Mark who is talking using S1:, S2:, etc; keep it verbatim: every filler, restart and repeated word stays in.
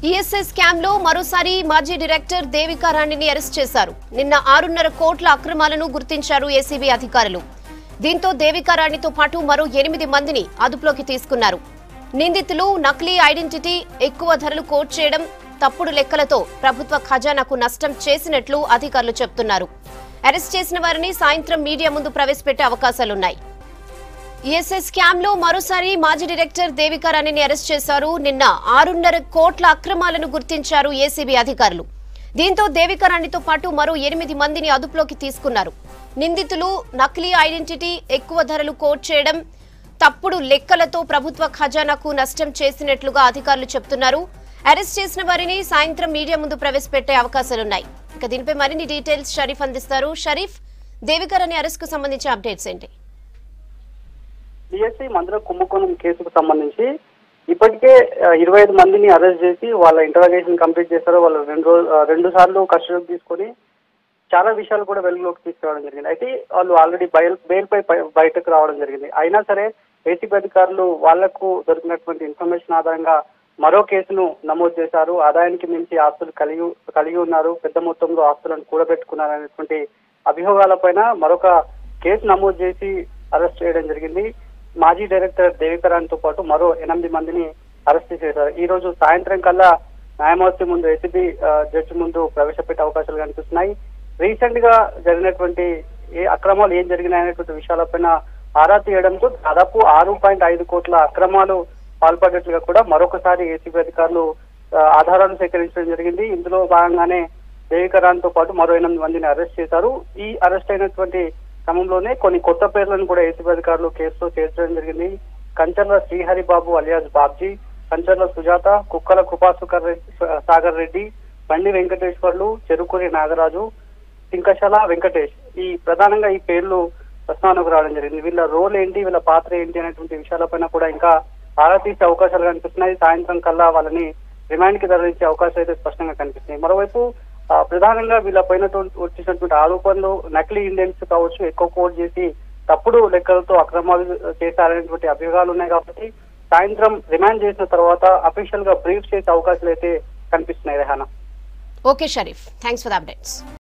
S1: ESI scam లో మరోసారి మాజీ డైరెక్టర్ దేవికా రాణిని అరెస్ట్ చేశారు. నిన్న ఆరున్నర కోట్ల అక్రమాలను గుర్తించారు ఏసీబీ అధికారులు. దీంతో దేవికా రాణితో పాటు మరో ఎనిమిది మందిని అదుపులోకి తీసుకున్నారు. నిందితులు నకిలీ ఐడెంటిటీ, ఎక్కువ ధరలు కోట్ చేయడం, తప్పుడు లెక్కలతో ప్రభుత్వ ఖజానాకు నష్టం చేసినట్లు అధికారులు చెబుతున్నారు. అరెస్ట్ చేసిన వారిని సాయంత్రం మీడియా ముందు ప్రవేశపెట్టే అవకాశాలున్నాయి. ఈఎస్ఐ స్కామ్ లో మరోసారి మాజీ డైరెక్టర్ దేవికా రాణిని అరెస్ట్ చేశారు. నిన్న ఆరున్నర కోట్ల అక్రమాలను గుర్తించారు ఏసీబీ అధికారులు. దీంతో దేవికా రాణితో పాటు మరో ఎనిమిది మందిని అదుపులోకి తీసుకున్నారు. నిందితులు నకిలీ ఐడెంటిటీ, ఎక్కువ ధరలు కోట్ చేయడం, తప్పుడు లెక్కలతో ప్రభుత్వ ఖజానాకు నష్టం చేసినట్లుగా అధికారులు చెబుతున్నారు. అరెస్ట్ చేసిన వారిని సాయంత్రం మీడియా ముందు ప్రవేశపెట్టే అవకాశాలున్నాయి. ఇక దీనిపై మరిన్ని డీటెయిల్స్ షరీఫ్ అందిస్తారు. షరీఫ్, దేవికా రాణి అరెస్ట్ కు సంబంధించిన అప్డేట్స్ ఏంటి?
S2: ఈఎస్ఐ మందిర కుంభకోణం కేసుకు సంబంధించి ఇప్పటికే ఇరవై ఐదు మందిని అరెస్ట్ చేసి వాళ్ళ ఇంటరాగేషన్ కంప్లీట్ చేశారు. వాళ్ళు రెండు రోజు రెండు సార్లు కస్టడీలోకి తీసుకొని చాలా విషయాలు కూడా వెలుగులోకి తీసుకురావడం జరిగింది. అయితే వాళ్ళు ఆల్రెడీ బయల్ బెయిల్ పై బయటకు రావడం జరిగింది. అయినా సరే ఏసీబీ అధికారులు వాళ్లకు దొరికినటువంటి ఇన్ఫర్మేషన్ ఆధారంగా మరో కేసును నమోదు చేశారు. ఆదాయానికి మించి ఆస్తులు కలిగి కలిగి ఉన్నారు, పెద్ద మొత్తంలో ఆస్తులను కూడబెట్టుకున్నారు అనేటువంటి అభియోగాలపైన మరొక కేసు నమోదు చేసి అరెస్ట్ చేయడం జరిగింది. మాజీ డైరెక్టర్ దేవికా రాణితో పాటు మరో ఎనిమిది మందిని అరెస్ట్ చేశారు. ఈ రోజు సాయంత్రం కల్లా న్యాయమూర్తి ముందు ఏసీబీ జడ్జి ముందు ప్రవేశపెట్టే అవకాశాలు కనిపిస్తున్నాయి. రీసెంట్ గా జరిగినటువంటి ఏ అక్రమాలు ఏం జరిగినాయనేటువంటి విషయాలపైన ఆరా తీయడంతో దాదాపు ఆరు పాయింట్ ఐదు కోట్ల అక్రమాలు పాల్పడినట్లుగా కూడా మరొకసారి ఏసీబీ అధికారులు ఆధారాలు సేకరించడం జరిగింది. ఇందులో భాగంగానే దేవికా రాణితో పాటు మరో ఎనిమిది మందిని అరెస్ట్ చేశారు. ఈ అరెస్ట్ అయినటువంటి క్రమంలోనే కొన్ని కొత్త పేర్లను కూడా ఏసీబీ అధికారులు కేసులో చేర్చడం జరిగింది. కంచర్ల శ్రీహరిబాబు అలియాస్ బాబ్జీ, కంచర్ల సుజాత, కుక్కల కృపాసుకర్ సాగర్ రెడ్డి, బండి వెంకటేశ్వర్లు, చెరుకూరి నాగరాజు, సింకశల వెంకటేష్, ఈ ప్రధానంగా ఈ పేర్లు ప్రస్తావనకు రావడం జరిగింది. వీళ్ళ రోల్ ఏంటి, వీళ్ళ పాత్ర ఏంటి అనేటువంటి విషయాలపైన కూడా ఇంకా ఆరా తీసే అవకాశాలు కనిపిస్తున్నాయి. సాయంత్రం కల్లా వాళ్ళని రిమాండ్ కి తరలించే అవకాశాలు అయితే స్పష్టంగా కనిపిస్తున్నాయి. మరోవైపు ప్రధానంగా వీళ్ళ పైన వచ్చినటువంటి ఆరోపణలు నకిలీ ఇండియన్స్ కావచ్చు, ఎక్కువ కోట్ చేసి తప్పుడు లెక్కలతో అక్రమాలు చేశారనేటువంటి అభియోగాలు ఉన్నాయి. కాబట్టి సాయంత్రం రిమాండ్ చేసిన తర్వాత అఫీషియల్ గా బ్రీఫ్ చేసే అవకాశాలు అయితే కనిపిస్తున్నాయి. Rehana.
S1: Okay Sharif, thanks for the updates.